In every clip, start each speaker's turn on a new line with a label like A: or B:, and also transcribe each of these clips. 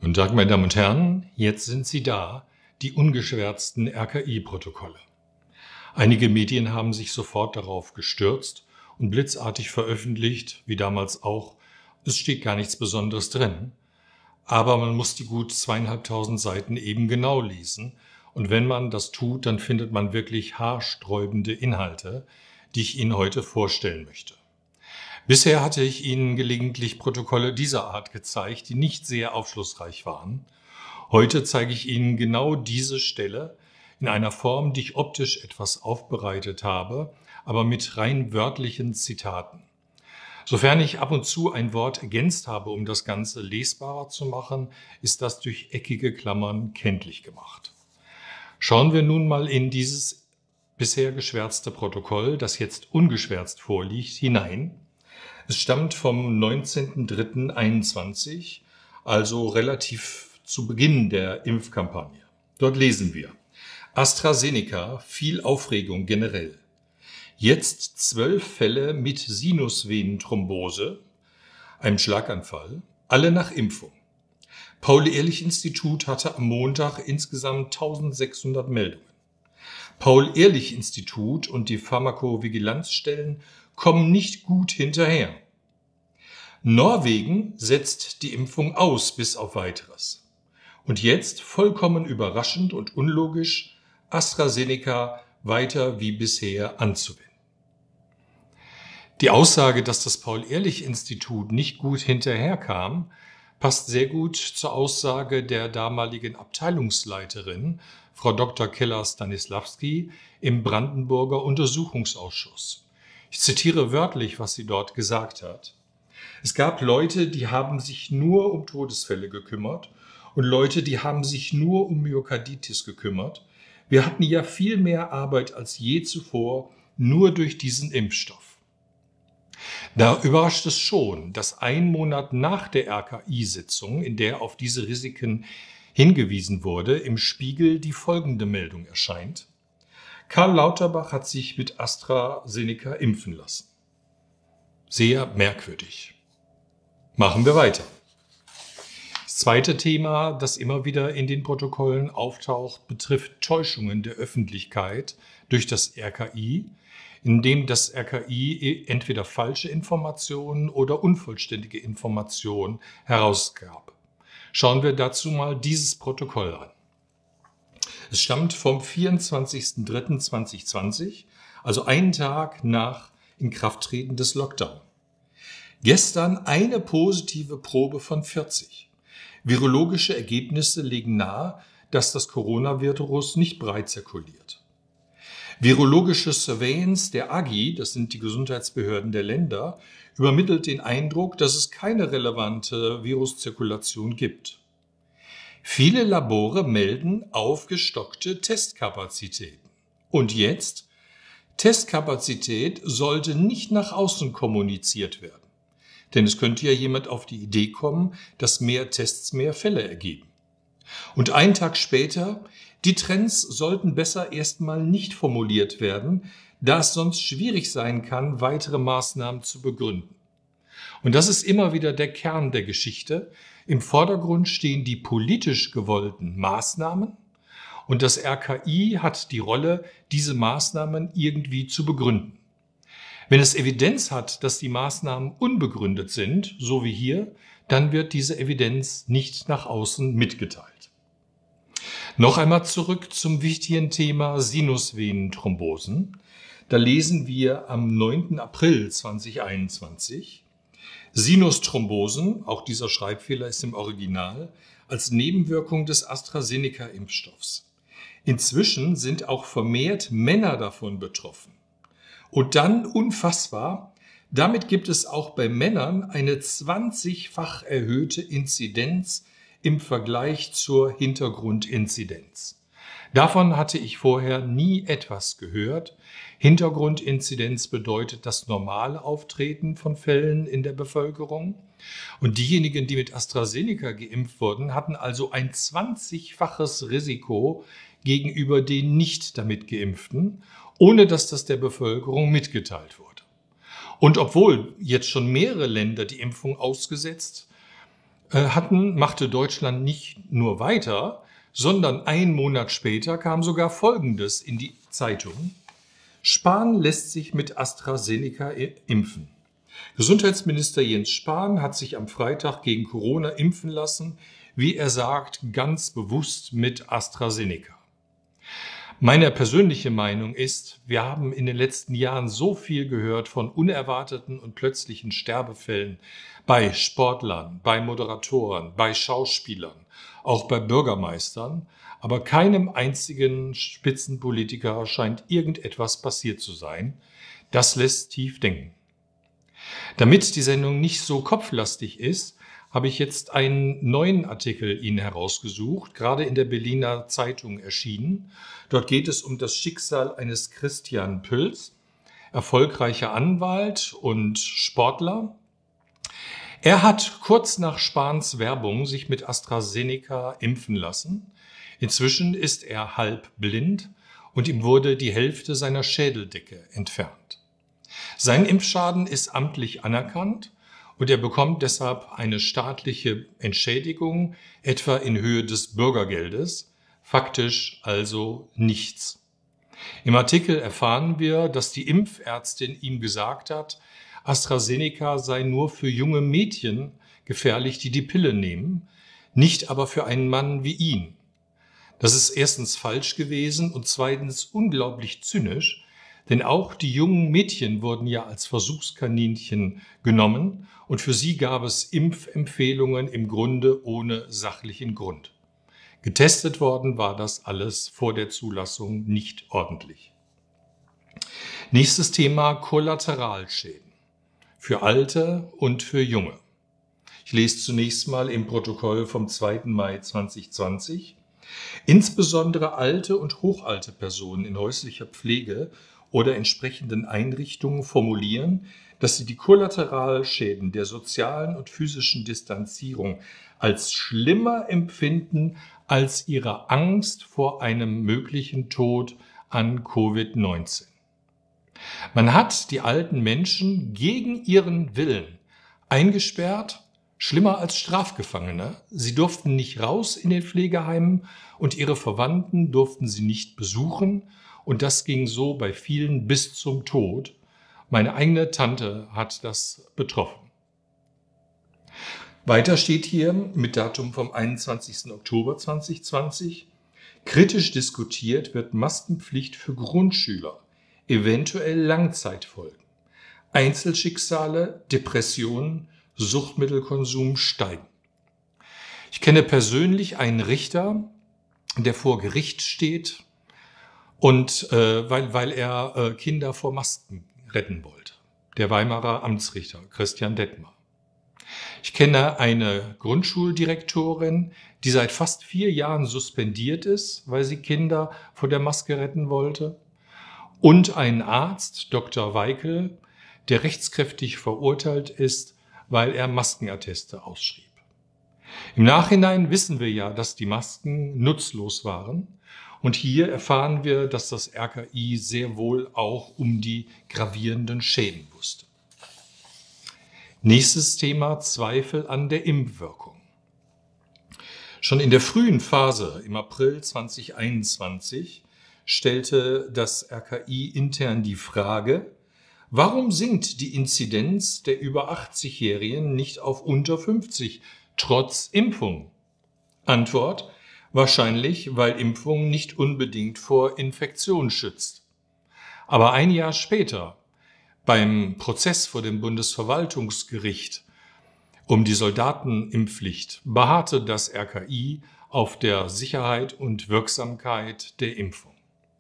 A: Guten Tag, meine Damen und Herren, jetzt sind sie da, die ungeschwärzten RKI-Protokolle. Einige Medien haben sich sofort darauf gestürzt und blitzartig veröffentlicht, wie damals auch. Es steht gar nichts Besonderes drin, aber man muss die gut 2500 Seiten eben genau lesen. Und wenn man das tut, dann findet man wirklich haarsträubende Inhalte, die ich Ihnen heute vorstellen möchte. Bisher hatte ich Ihnen gelegentlich Protokolle dieser Art gezeigt, die nicht sehr aufschlussreich waren. Heute zeige ich Ihnen genau diese Stelle in einer Form, die ich optisch etwas aufbereitet habe, aber mit rein wörtlichen Zitaten. Sofern ich ab und zu ein Wort ergänzt habe, um das Ganze lesbarer zu machen, ist das durch eckige Klammern kenntlich gemacht. Schauen wir nun mal in dieses bisher geschwärzte Protokoll, das jetzt ungeschwärzt vorliegt, hinein. Es stammt vom 19.03.21, also relativ zu Beginn der Impfkampagne. Dort lesen wir: AstraZeneca, viel Aufregung generell. Jetzt 12 Fälle mit Sinusvenenthrombose, einem Schlaganfall, alle nach Impfung. Paul-Ehrlich-Institut hatte am Montag insgesamt 1600 Meldungen. Paul-Ehrlich-Institut und die Pharmakovigilanzstellen kommen nicht gut hinterher. Norwegen setzt die Impfung aus bis auf Weiteres. Und jetzt, vollkommen überraschend und unlogisch, AstraZeneca weiter wie bisher anzuwenden. Die Aussage, dass das Paul-Ehrlich-Institut nicht gut hinterherkam, passt sehr gut zur Aussage der damaligen Abteilungsleiterin, Frau Dr. Keller-Stanislawski, im Brandenburger Untersuchungsausschuss. Ich zitiere wörtlich, was sie dort gesagt hat. Es gab Leute, die haben sich nur um Todesfälle gekümmert und Leute, die haben sich nur um Myokarditis gekümmert. Wir hatten ja viel mehr Arbeit als je zuvor, nur durch diesen Impfstoff. Da überrascht es schon, dass ein Monat nach der RKI-Sitzung, in der auf diese Risiken hingewiesen wurde, im Spiegel die folgende Meldung erscheint. Karl Lauterbach hat sich mit AstraZeneca impfen lassen. Sehr merkwürdig. Machen wir weiter. Das zweite Thema, das immer wieder in den Protokollen auftaucht, betrifft Täuschungen der Öffentlichkeit durch das RKI, indem das RKI entweder falsche Informationen oder unvollständige Informationen herausgab. Schauen wir dazu mal dieses Protokoll an. Es stammt vom 24.03.2020, also einen Tag nach Inkrafttreten des Lockdown. Gestern eine positive Probe von 40. Virologische Ergebnisse legen nahe, dass das Coronavirus nicht breit zirkuliert. Virologische Surveillance der AGI, das sind die Gesundheitsbehörden der Länder, übermittelt den Eindruck, dass es keine relevante Viruszirkulation gibt. Viele Labore melden aufgestockte Testkapazitäten. Und jetzt? Testkapazität sollte nicht nach außen kommuniziert werden. Denn es könnte ja jemand auf die Idee kommen, dass mehr Tests mehr Fälle ergeben. Und einen Tag später, die Trends sollten besser erstmal nicht formuliert werden, da es sonst schwierig sein kann, weitere Maßnahmen zu begründen. Und das ist immer wieder der Kern der Geschichte. Im Vordergrund stehen die politisch gewollten Maßnahmen und das RKI hat die Rolle, diese Maßnahmen irgendwie zu begründen. Wenn es Evidenz hat, dass die Maßnahmen unbegründet sind, so wie hier, dann wird diese Evidenz nicht nach außen mitgeteilt. Noch einmal zurück zum wichtigen Thema Sinusvenenthrombosen. Da lesen wir am 9. April 2021, Sinusthrombosen, auch dieser Schreibfehler ist im Original, als Nebenwirkung des AstraZeneca-Impfstoffs. Inzwischen sind auch vermehrt Männer davon betroffen. Und dann, unfassbar, damit gibt es auch bei Männern eine 20-fach erhöhte Inzidenz im Vergleich zur Hintergrundinzidenz. Davon hatte ich vorher nie etwas gehört. Hintergrundinzidenz bedeutet das normale Auftreten von Fällen in der Bevölkerung. Und diejenigen, die mit AstraZeneca geimpft wurden, hatten also ein 20-faches Risiko gegenüber den nicht damit Geimpften, ohne dass das der Bevölkerung mitgeteilt wurde. Und obwohl jetzt schon mehrere Länder die Impfung ausgesetzt machte Deutschland nicht nur weiter, sondern einen Monat später kam sogar Folgendes in die Zeitung: Spahn lässt sich mit AstraZeneca impfen. Gesundheitsminister Jens Spahn hat sich am Freitag gegen Corona impfen lassen, wie er sagt, ganz bewusst mit AstraZeneca. Meine persönliche Meinung ist, wir haben in den letzten Jahren so viel gehört von unerwarteten und plötzlichen Sterbefällen bei Sportlern, bei Moderatoren, bei Schauspielern, auch bei Bürgermeistern, aber keinem einzigen Spitzenpolitiker scheint irgendetwas passiert zu sein. Das lässt tief denken. Damit die Sendung nicht so kopflastig ist, habe ich jetzt einen neuen Artikel Ihnen herausgesucht, gerade in der Berliner Zeitung erschienen. Dort geht es um das Schicksal eines Christian Püls, erfolgreicher Anwalt und Sportler. Er hat kurz nach Spahns Werbung sich mit AstraZeneca impfen lassen. Inzwischen ist er halb blind und ihm wurde die Hälfte seiner Schädeldecke entfernt. Sein Impfschaden ist amtlich anerkannt und er bekommt deshalb eine staatliche Entschädigung, etwa in Höhe des Bürgergeldes, faktisch also nichts. Im Artikel erfahren wir, dass die Impfärztin ihm gesagt hat, AstraZeneca sei nur für junge Mädchen gefährlich, die die Pille nehmen, nicht aber für einen Mann wie ihn. Das ist erstens falsch gewesen und zweitens unglaublich zynisch, denn auch die jungen Mädchen wurden ja als Versuchskaninchen genommen und für sie gab es Impfempfehlungen im Grunde ohne sachlichen Grund. Getestet worden war das alles vor der Zulassung nicht ordentlich. Nächstes Thema: Kollateralschäden für Alte und für Junge. Ich lese zunächst mal im Protokoll vom 2. Mai 2020. Insbesondere alte und hochalte Personen in häuslicher Pflege oder entsprechenden Einrichtungen formulieren, dass sie die Kollateralschäden der sozialen und physischen Distanzierung als schlimmer empfinden als ihre Angst vor einem möglichen Tod an Covid-19. Man hat die alten Menschen gegen ihren Willen eingesperrt, schlimmer als Strafgefangene. Sie durften nicht raus in den Pflegeheimen und ihre Verwandten durften sie nicht besuchen. Und das ging so bei vielen bis zum Tod. Meine eigene Tante hat das betroffen. Weiter steht hier mit Datum vom 21. Oktober 2020. Kritisch diskutiert wird Maskenpflicht für Grundschüler, eventuell Langzeitfolgen. Einzelschicksale, Depressionen, Suchtmittelkonsum steigen. Ich kenne persönlich einen Richter, der vor Gericht steht, und weil er Kinder vor Masken retten wollte. Der Weimarer Amtsrichter Christian Detmar. Ich kenne eine Grundschuldirektorin, die seit fast 4 Jahren suspendiert ist, weil sie Kinder vor der Maske retten wollte. Und einen Arzt, Dr. Weikel, der rechtskräftig verurteilt ist, weil er Maskenatteste ausschrieb. Im Nachhinein wissen wir ja, dass die Masken nutzlos waren. Und hier erfahren wir, dass das RKI sehr wohl auch um die gravierenden Schäden wusste. Nächstes Thema: Zweifel an der Impfwirkung. Schon in der frühen Phase im April 2021 stellte das RKI intern die Frage: Warum sinkt die Inzidenz der über 80-Jährigen nicht auf unter 50 trotz Impfung? Antwort: Wahrscheinlich, weil Impfung nicht unbedingt vor Infektion schützt. Aber ein Jahr später, beim Prozess vor dem Bundesverwaltungsgericht um die Soldatenimpfpflicht, beharrte das RKI auf der Sicherheit und Wirksamkeit der Impfung.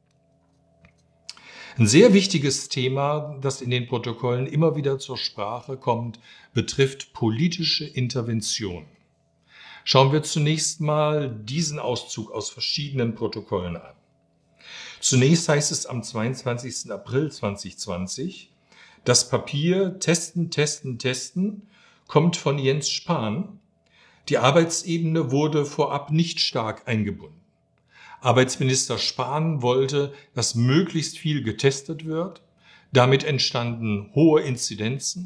A: Ein sehr wichtiges Thema, das in den Protokollen immer wieder zur Sprache kommt, betrifft politische Intervention. Schauen wir zunächst mal diesen Auszug aus verschiedenen Protokollen an. Zunächst heißt es am 22. April 2020, das Papier Testen, Testen, Testen kommt von Jens Spahn. Die Arbeitsebene wurde vorab nicht stark eingebunden. Arbeitsminister Spahn wollte, dass möglichst viel getestet wird. Damit entstanden hohe Inzidenzen,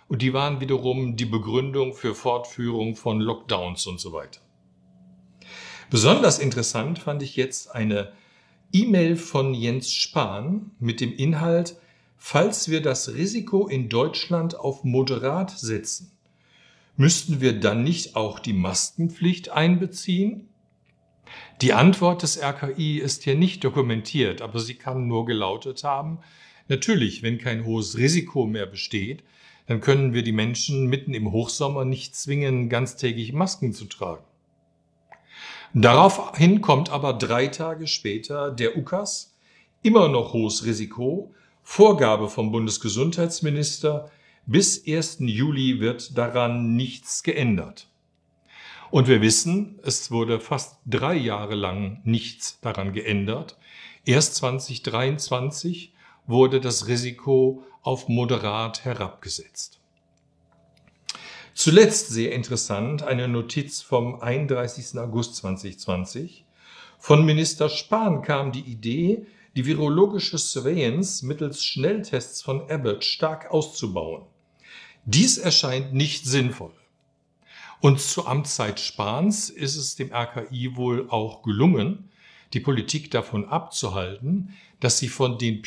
A: und die waren wiederum die Begründung für Fortführung von Lockdowns und so weiter. Besonders interessant fand ich jetzt eine E-Mail von Jens Spahn mit dem Inhalt: Falls wir das Risiko in Deutschland auf moderat setzen, müssten wir dann nicht auch die Maskenpflicht einbeziehen? Die Antwort des RKI ist hier nicht dokumentiert, aber sie kann nur gelautet haben: Natürlich, wenn kein hohes Risiko mehr besteht, dann können wir die Menschen mitten im Hochsommer nicht zwingen, ganztägig Masken zu tragen. Daraufhin kommt aber 3 Tage später der UKAS, immer noch hohes Risiko, Vorgabe vom Bundesgesundheitsminister, bis 1. Juli wird daran nichts geändert. Und wir wissen, es wurde fast 3 Jahre lang nichts daran geändert. Erst 2023 wurde das Risiko auf moderat herabgesetzt. Zuletzt sehr interessant eine Notiz vom 31. August 2020. Von Minister Spahn kam die Idee, die virologische Surveillance mittels Schnelltests von Abbott stark auszubauen. Dies erscheint nicht sinnvoll. Und zur Amtszeit Spahns ist es dem RKI wohl auch gelungen, die Politik davon abzuhalten, dass sie zu den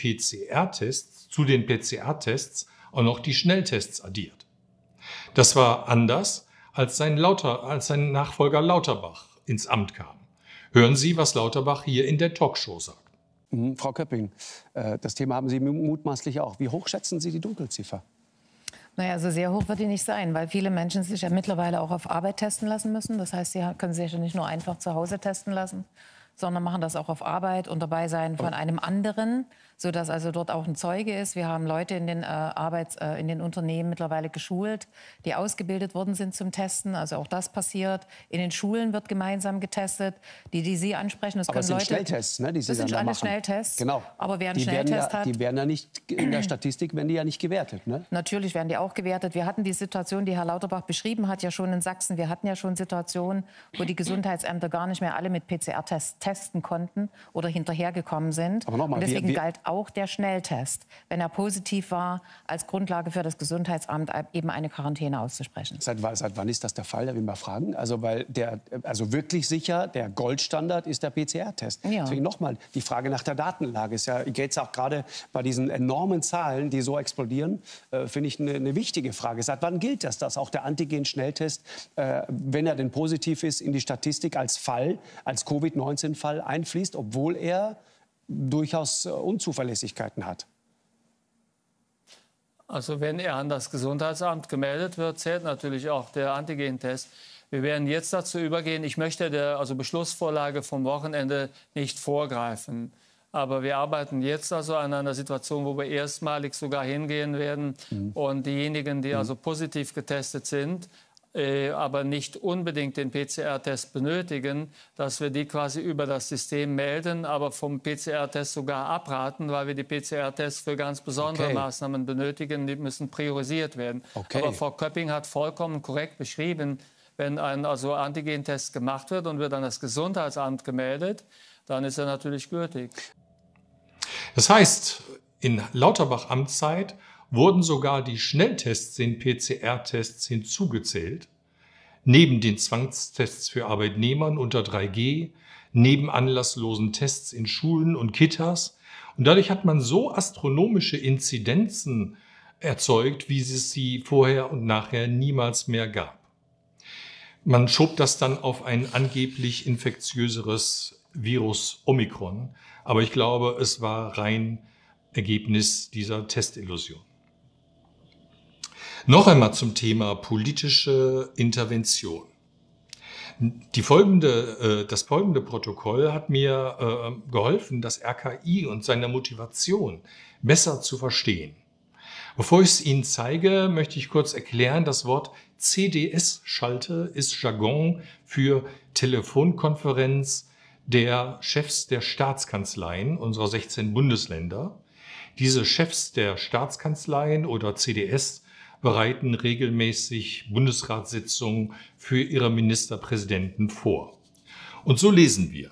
A: PCR-Tests auch noch die Schnelltests addiert. Das war anders, als sein Nachfolger Lauterbach ins Amt kam. Hören Sie, was Lauterbach hier in der Talkshow sagt.
B: Frau Köpping, das Thema haben Sie mutmaßlich auch. Wie hoch schätzen Sie die Dunkelziffer?
C: Naja, also sehr hoch wird die nicht sein, weil viele Menschen sich ja mittlerweile auch auf Arbeit testen lassen müssen. Das heißt, sie können sich ja nicht nur einfach zu Hause testen lassen, sondern machen das auch auf Arbeit und dabei sein von einem anderen, sodass also dort auch ein Zeuge ist. Wir haben Leute in den Unternehmen mittlerweile geschult, die ausgebildet worden sind zum Testen. Also auch das passiert. In den Schulen wird gemeinsam getestet. Die Sie ansprechen, das
B: aber
C: können
B: das sind
C: Leute.
B: Schnelltests, ne, die Sie
C: das sind
B: dann
C: alles
B: machen.
C: Schnelltests.
B: Genau.
C: Aber wer einen Schnelltest hat,
B: die werden ja nicht in der Statistik, werden die ja nicht gewertet, ne?
C: Natürlich werden die auch gewertet. Wir hatten die Situation, die Herr Lauterbach beschrieben hat, ja schon in Sachsen. Wir hatten ja schon Situationen, wo die Gesundheitsämter gar nicht mehr alle mit PCR-Tests testen konnten oder hinterhergekommen sind.
B: Aber nochmal,
C: und deswegen galt auch der Schnelltest, wenn er positiv war, als Grundlage für das Gesundheitsamt eben eine Quarantäne auszusprechen.
B: Seit wann ist das der Fall? Darf ich mal fragen? Also, weil wirklich sicher, der Goldstandard ist der PCR-Test.
C: Ja.
B: Deswegen nochmal, die Frage nach der Datenlage ist ja jetzt auch gerade bei diesen enormen Zahlen, die so explodieren, finde ich eine wichtige Frage. Seit wann gilt das, dass auch der Antigen-Schnelltest, wenn er denn positiv ist, in die Statistik als Fall, als Covid-19-Fall einfließt, obwohl er durchaus Unzuverlässigkeiten hat?
D: Also wenn er an das Gesundheitsamt gemeldet wird, zählt natürlich auch der Antigentest. Wir werden jetzt dazu übergehen, ich möchte der Beschlussvorlage vom Wochenende nicht vorgreifen. Aber wir arbeiten jetzt also an einer Situation, wo wir erstmalig sogar hingehen werden und diejenigen, die also positiv getestet sind, aber nicht unbedingt den PCR-Test benötigen, dass wir die quasi über das System melden, aber vom PCR-Test sogar abraten, weil wir die PCR-Tests für ganz besondere Maßnahmen benötigen, die müssen priorisiert werden. Aber Frau Köpping hat vollkommen korrekt beschrieben, wenn ein Antigentest gemacht wird und wird an das Gesundheitsamt gemeldet, dann ist er natürlich gültig.
A: Das heißt, in Lauterbach Amtszeit wurden sogar die Schnelltests den PCR-Tests hinzugezählt, neben den Zwangstests für Arbeitnehmern unter 3G, neben anlasslosen Tests in Schulen und Kitas. Und dadurch hat man so astronomische Inzidenzen erzeugt, wie es sie vorher und nachher niemals mehr gab. Man schob das dann auf ein angeblich infektiöseres Virus Omikron, aber ich glaube, es war rein Ergebnis dieser Testillusion. Noch einmal zum Thema politische Intervention. Das folgende Protokoll hat mir geholfen, das RKI und seine Motivation besser zu verstehen. Bevor ich es Ihnen zeige, möchte ich kurz erklären, das Wort CDS-Schalte ist Jargon für Telefonkonferenz der Chefs der Staatskanzleien unserer 16 Bundesländer. Diese Chefs der Staatskanzleien oder CDS bereiten regelmäßig Bundesratssitzungen für ihre Ministerpräsidenten vor. Und so lesen wir: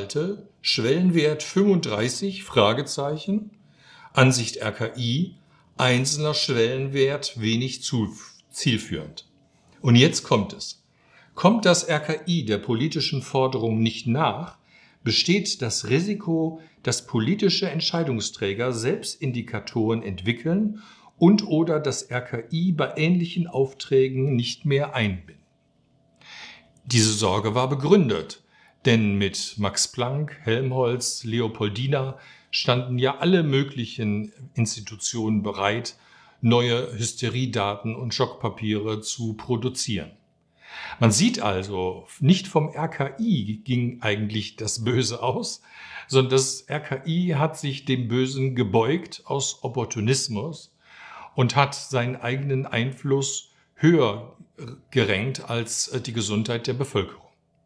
A: CDS-Schalte, Schwellenwert 35, Fragezeichen, Ansicht RKI, einzelner Schwellenwert wenig zielführend. Und jetzt kommt es. Kommt das RKI der politischen Forderung nicht nach, besteht das Risiko, dass politische Entscheidungsträger selbst Indikatoren entwickeln und/oder das RKI bei ähnlichen Aufträgen nicht mehr einbinden. Diese Sorge war begründet, denn mit Max Planck, Helmholtz, Leopoldina standen ja alle möglichen Institutionen bereit, neue Hysteriedaten und Schockpapiere zu produzieren. Man sieht also, nicht vom RKI ging eigentlich das Böse aus, sondern das RKI hat sich dem Bösen gebeugt aus Opportunismus und hat seinen eigenen Einfluss höher gerankt als die Gesundheit der Bevölkerung.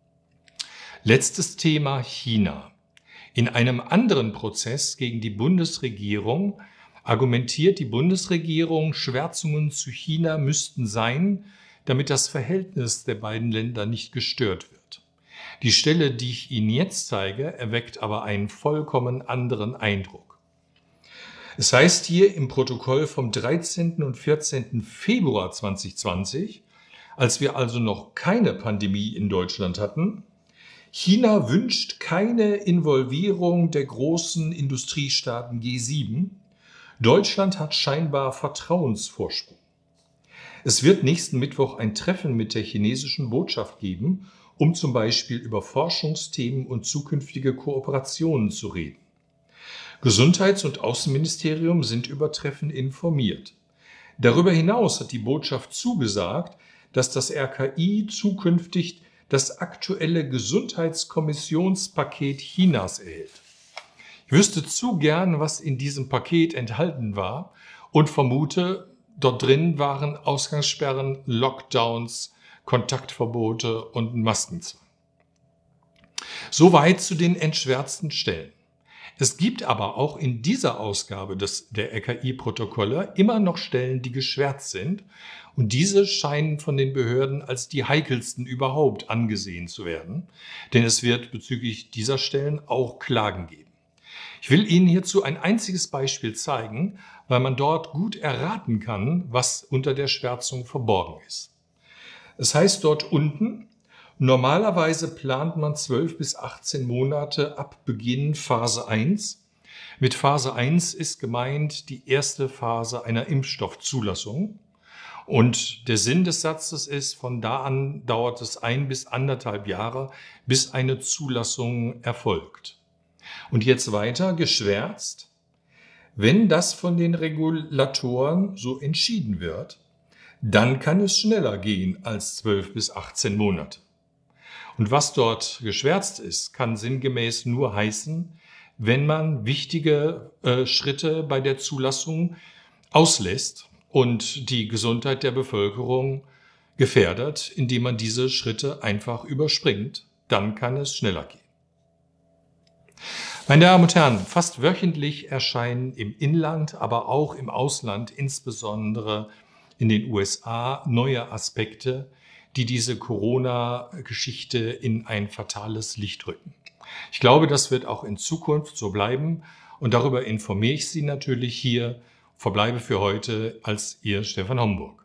A: Letztes Thema China. In einem anderen Prozess gegen die Bundesregierung argumentiert die Bundesregierung, Schwärzungen zu China müssten sein, damit das Verhältnis der beiden Länder nicht gestört wird. Die Stelle, die ich Ihnen jetzt zeige, erweckt aber einen vollkommen anderen Eindruck. Es heißt hier im Protokoll vom 13. und 14. Februar 2020, als wir also noch keine Pandemie in Deutschland hatten, China wünscht keine Involvierung der großen Industriestaaten G7. Deutschland hat scheinbar Vertrauensvorsprung. Es wird nächsten Mittwoch ein Treffen mit der chinesischen Botschaft geben, um zum Beispiel über Forschungsthemen und zukünftige Kooperationen zu reden. Gesundheits- und Außenministerium sind über Treffen informiert. Darüber hinaus hat die Botschaft zugesagt, dass das RKI zukünftig das aktuelle Gesundheitskommissionspaket Chinas erhält. Ich wüsste zu gern, was in diesem Paket enthalten war und vermute, dort drin waren Ausgangssperren, Lockdowns, Kontaktverbote und Maskenzwang. Soweit zu den entschwärzten Stellen. Es gibt aber auch in dieser Ausgabe der RKI-Protokolle immer noch Stellen, die geschwärzt sind. Und diese scheinen von den Behörden als die heikelsten überhaupt angesehen zu werden. Denn es wird bezüglich dieser Stellen auch Klagen geben. Ich will Ihnen hierzu ein einziges Beispiel zeigen, weil man dort gut erraten kann, was unter der Schwärzung verborgen ist. Es heißt dort unten, normalerweise plant man 12 bis 18 Monate ab Beginn Phase 1. Mit Phase 1 ist gemeint die erste Phase einer Impfstoffzulassung. Und der Sinn des Satzes ist, von da an dauert es 1 bis 1,5 Jahre, bis eine Zulassung erfolgt. Und jetzt weiter geschwärzt. Wenn das von den Regulatoren so entschieden wird, dann kann es schneller gehen als 12 bis 18 Monate. Und was dort geschwärzt ist, kann sinngemäß nur heißen, wenn man wichtige Schritte bei der Zulassung auslässt und die Gesundheit der Bevölkerung gefährdet, indem man diese Schritte einfach überspringt, dann kann es schneller gehen. Meine Damen und Herren, fast wöchentlich erscheinen im Inland, aber auch im Ausland, insbesondere in den USA, neue Aspekte, die diese Corona-Geschichte in ein fatales Licht rücken. Ich glaube, das wird auch in Zukunft so bleiben und darüber informiere ich Sie natürlich hier. Verbleibe für heute als Ihr Stefan Homburg.